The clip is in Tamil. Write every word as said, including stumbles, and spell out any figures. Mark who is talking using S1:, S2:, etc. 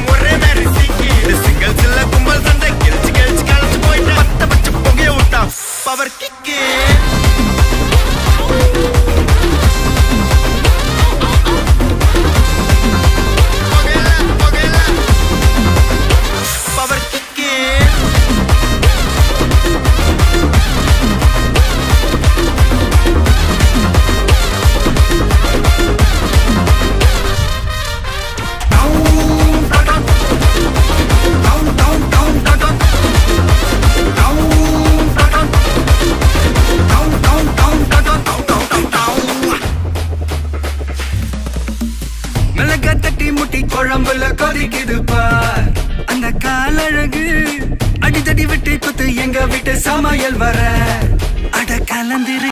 S1: மூக்கும் ஒரே மாதிரி சீக்கி சிங்கல் சில்ல கும்பல் சண்டை கிழிச்சு கிழிச்சு கழிச்சு போயிட்டு பத்த பச்சை புகைய விட்டா பவர் கிக்கு தட்டி முட்டி குழம்புல கொதிக்குது பார் அந்த காலழகு அடித்தடி விட்டு குத்து எங்க விட்டு சமையல் வர அட கலந்திரு